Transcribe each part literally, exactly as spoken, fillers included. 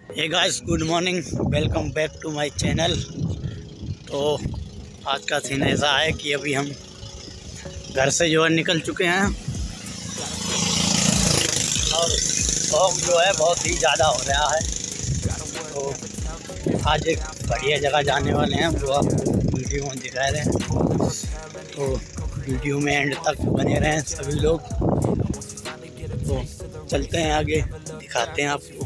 Hey guys, good morning, welcome back to my channel. तो आज का सीन ऐसा है कि अभी हम घर से जो है निकल चुके हैं और फॉग जो है बहुत ही ज़्यादा हो रहा है। तो आज एक बढ़िया जगह जाने वाले हैं, वो आपको वीडियो में दिखा रहे हैं। तो वीडियो में एंड तक बने रहें सभी लोग। तो चलते हैं आगे, दिखाते हैं आपको।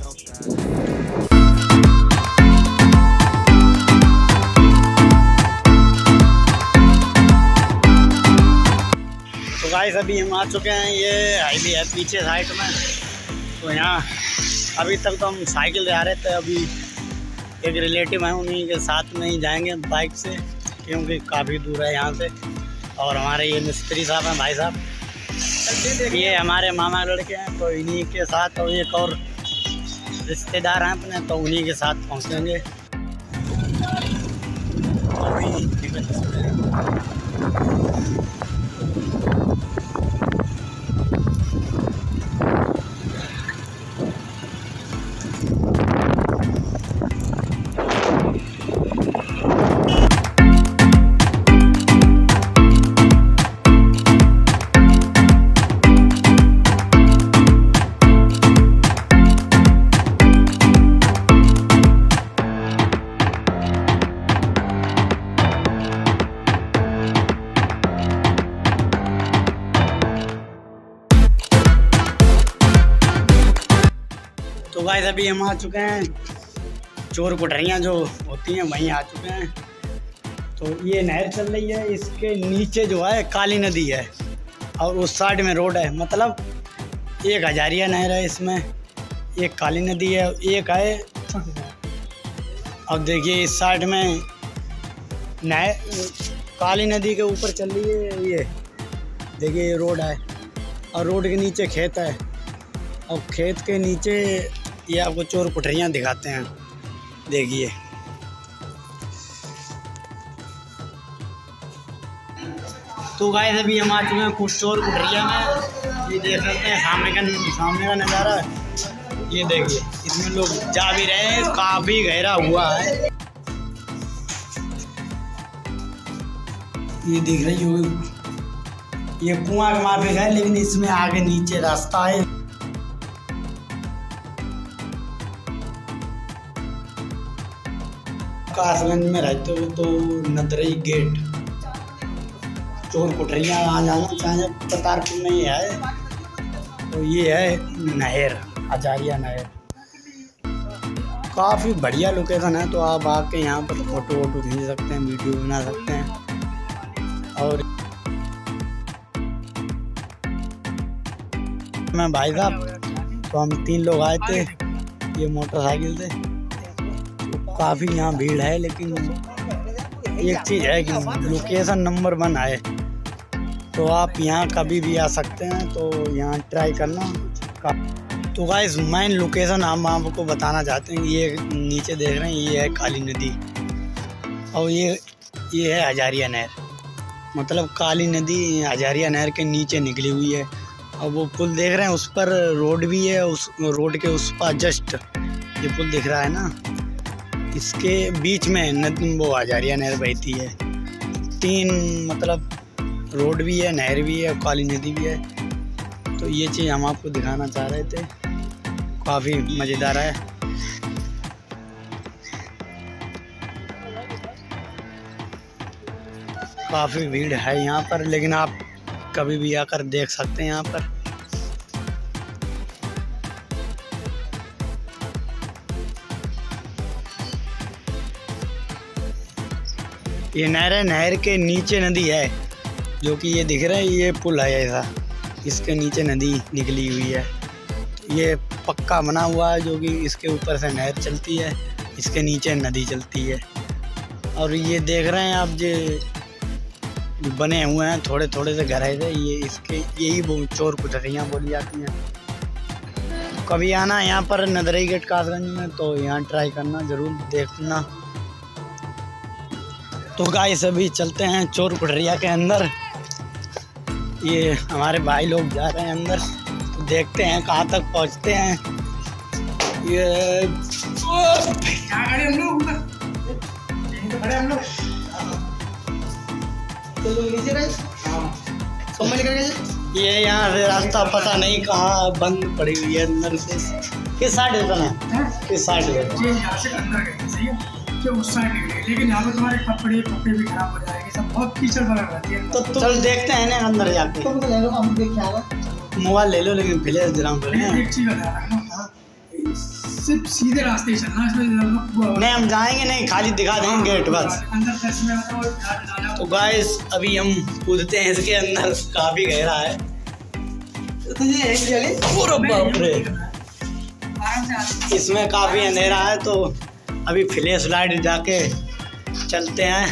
तो गाइस अभी हम आ चुके हैं, ये हाईवे है पीछे साइड में। तो यहाँ अभी तक तो हम साइकिल से आ रहे थे, अभी एक रिलेटिव है उन्हीं के साथ में ही जाएंगे बाइक से, क्योंकि काफ़ी दूर है यहाँ से। और हमारे ये मिस्त्री साहब हैं, भाई साहब, ये हमारे मामा लड़के हैं, तो इन्हीं के साथ और एक और रिश्तेदार हैं अपने, तो उन्हीं के साथ पहुँचेंगे। अभी निकल चुके हैं। तो गाइस अभी हम आ चुके हैं, चोर कुटरियाँ जो होती हैं वहीं आ चुके हैं। तो ये नहर चल रही है, इसके नीचे जो है काली नदी है और उस साइड में रोड है। मतलब एक हजारिया नहर है, इसमें एक काली नदी है, एक है। अब देखिए इस साइड में नहर काली नदी के ऊपर चल रही है, ये देखिए ये रोड है और रोड के नीचे खेत है। और खेत के नीचे ये आपको चोर कुटरियाँ दिखाते हैं, देखिए। तो गाइस अभी हम आ चुके हैं कुछ चोर कुटरिया में। ये देख सकते हैं सामने का सामने का नज़ारा, ये देखिए इसमें लोग जा भी रहे हैं, काफ़ी गहरा हुआ है। ये देख रही हो, ये कुआं के माफिक है, लेकिन इसमें आगे नीचे रास्ता है। कासगंज में रहते हो तो नदरई गेट चोर कुटरियाँ आ जाना चाहे करतारपुर में ही है। तो ये है नहर, हजारिया नहर, काफ़ी बढ़िया लोकेशन है। तो आप आके यहाँ पर फोटो वोटो खींच सकते हैं, वीडियो बना सकते हैं। और मैं भाई साहब, तो हम तीन लोग आए थे ये मोटरसाइकिल से। काफ़ी यहाँ भीड़ है, लेकिन एक चीज़ है कि लोकेशन नंबर वन है। तो आप यहाँ कभी भी आ सकते हैं, तो यहाँ ट्राई करना। तो गाइस मेन लोकेशन हम आपको बताना चाहते हैं। ये नीचे देख रहे हैं, ये है काली नदी और ये ये है हजारिया नहर। मतलब काली नदी हजारिया नहर के नीचे निकली हुई है। और वो पुल देख रहे हैं, उस पर रोड भी है, उस रोड के उस पर जस्ट ये पुल दिख रहा है ना, इसके बीच में नदी वो हजारिया नहर बहती है। तीन मतलब रोड भी है, नहर भी है, काली नदी भी है। तो ये चीज़ हम आपको दिखाना चाह रहे थे, काफ़ी मज़ेदार है। काफ़ी भीड़ है यहाँ पर, लेकिन आप कभी भी आकर देख सकते हैं यहाँ पर। ये नहर है, नहर के नीचे नदी है, जो कि ये दिख रहा है, ये पुल है ऐसा, इसके नीचे नदी निकली हुई है। ये पक्का बना हुआ है, जो कि इसके ऊपर से नहर चलती है, इसके नीचे नदी चलती है। और ये देख रहे हैं आप, जो बने हुए हैं थोड़े थोड़े से घर है, ये इसके यही वो चोर कुटरियाँ बोली जाती हैं। कभी आना यहाँ पर नदरई गेट कासगंज में, तो यहाँ ट्राई करना, ज़रूर देखना। तो गाइस अभी चलते हैं चोर कुटरिया के अंदर। ये हमारे भाई लोग जा रहे हैं अंदर, तो देखते हैं कहाँ तक पहुँचते हैं। ये खड़े हम लोग ऊपर तो खड़े हम लोग चलो नीचे गए। हाँ समझ निकल गए। ये यहाँ से रास्ता पता नहीं कहाँ बंद पड़ी हुई है अंदर से। किस साइड है ना? किस साइड है? ये यहाँ से अंदर गए सही है कि उस साइड निकले, लेकिन यहाँ पे तुम्हारे कपड़े कपड़े भी खराब हो जाएंगे, सब बहुत कीचड़ बना रहती है। तो, तो चल देखते हैं ना अंदर जाके। तुम तो ले लो, हम देख के आएगा। मोबाइल ले लो लेकिन फिलहाल जराम करें। एक चीज बता रहा हूँ, सिर्फ सीधे रास्ते ही चलना, इसमें नहीं हम जाएंगे नहीं, खाली दिखा देंगे गेट बस। अंदर दस में बताओ। तो गाइस अभी हम कूदते हैं इसके अंदर, काफी गहरा है। तुझे एक जगह पूरा बाप रे, आराम से आ। इसमें काफी अंधेरा है तो अभी फ्लैश लाइट जाके चलते हैं।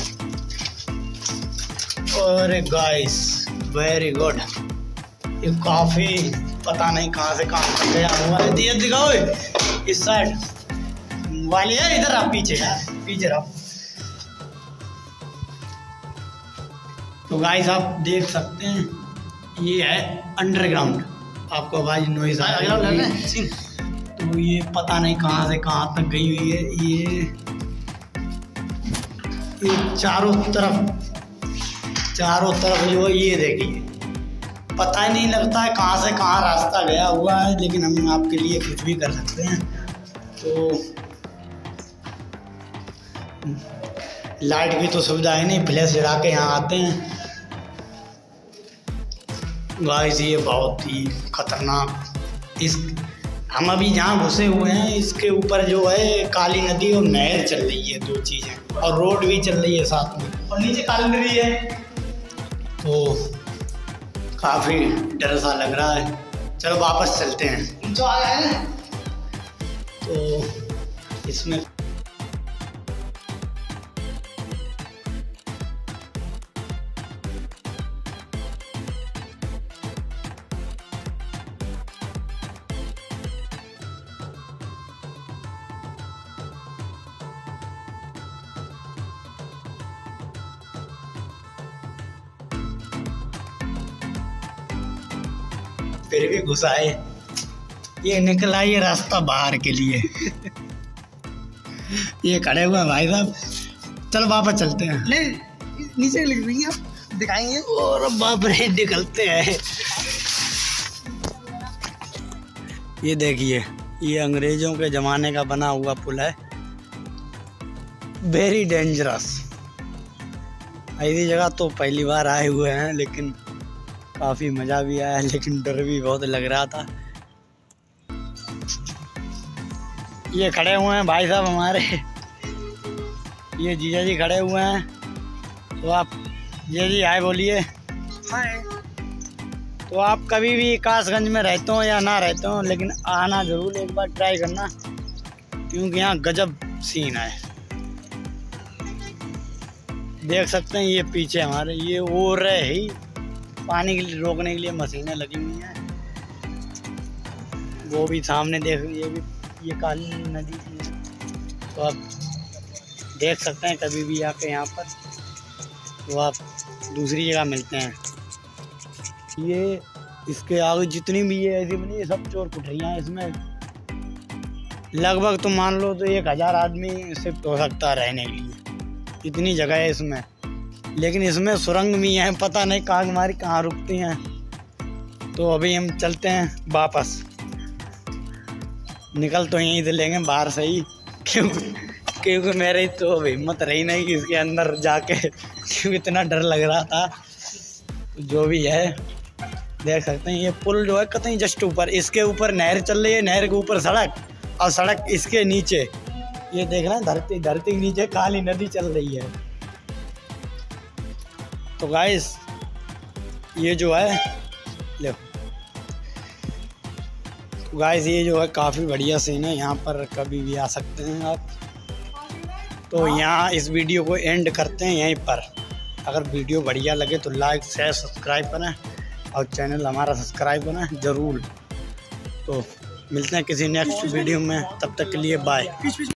और गाइस वेरी गुड, ये काफी पता नहीं कहाँ से कहाँ तक गया हुआ है। ये दिखाओ इस साइड वाली है, इधर आप पीछे यार, पीछे रहो। तो गाइस आप देख सकते हैं ये है अंडरग्राउंड, आपको आवाज नॉइज आ रही है। तो ये पता नहीं कहाँ से कहाँ तक गई हुई है। ये ये चारों तरफ चारों तरफ जो है ये देखिए, पता ही नहीं लगता है कहाँ से कहाँ रास्ता गया हुआ है, लेकिन हम आपके लिए कुछ भी कर सकते हैं। तो लाइट की तो सुविधा है नहीं, फ्लैश जला के यहाँ आते हैं। गाइस ये बहुत ही खतरनाक, इस हम अभी जहाँ घुसे हुए हैं इसके ऊपर जो है काली नदी और नहर चल रही है, दो चीज़ें, और रोड भी चल रही है साथ में, और नीचे काली नदी है। तो काफ़ी डर सा लग रहा है, चलो वापस चलते हैं जो आया है। तो इसमें फिर भी घुसाए, ये निकला ये रास्ता बाहर के लिए। ये खड़े हुए भाई साहब, चलो वापस चलते हैं। ले नीचे लिख देंगे, दिखाएंगे। और बाप रे निकलते हैं। ये देखिए ये अंग्रेजों के ज़माने का बना हुआ पुल है, वेरी डेंजरस। ऐसी जगह तो पहली बार आए हुए हैं, लेकिन काफ़ी मज़ा भी आया, लेकिन डर भी बहुत लग रहा था। ये खड़े हुए हैं भाई साहब हमारे, ये जीजा जी खड़े हुए हैं। तो आप जीजा जी हाय बोलिए। हाय। तो आप कभी भी कासगंज में रहते हो या ना रहते हो, लेकिन आना ज़रूर एक बार ट्राई करना, क्योंकि यहाँ गजब सीन है। देख सकते हैं ये पीछे हमारे ये हो रहे ही पानी के लिए रोकने के लिए मशीनें लगी हुई हैं। वो भी सामने देख, ये भी ये काली नदी की है। तो आप देख सकते हैं कभी भी आके यहाँ पर, तो आप दूसरी जगह मिलते हैं। ये इसके आगे जितनी भी ये ऐसी बनी, ये सब चोर कुठरियाँ हैं। इसमें लगभग तो मान लो तो एक हज़ार आदमी शिफ्ट हो सकता है रहने के लिए, इतनी जगह है इसमें। लेकिन इसमें सुरंग भी हैं, पता नहीं कहाँ हमारी कहाँ रुकती हैं। तो अभी हम चलते हैं वापस, निकल तो यहीं से लेंगे बाहर से ही, क्योंकि क्योंकि मेरी तो हिम्मत रही नहीं कि इसके अंदर जाके, क्योंकि इतना डर लग रहा था। तो जो भी है देख सकते हैं ये पुल जो है कतई जस्ट ऊपर, इसके ऊपर नहर चल रही है, नहर के ऊपर सड़क, और सड़क इसके नीचे ये देख रहे हैं धरती, धरती के नीचे काली नदी चल रही है। तो गाइस ये जो है लो, तो गाइस ये जो है काफ़ी बढ़िया सीन है, यहाँ पर कभी भी आ सकते हैं आप। तो यहाँ इस वीडियो को एंड करते हैं यहीं पर। अगर वीडियो बढ़िया लगे तो लाइक शेयर सब्सक्राइब करें, और चैनल हमारा सब्सक्राइब करें ज़रूर। तो मिलते हैं किसी नेक्स्ट वीडियो में, तब तक के लिए बाय।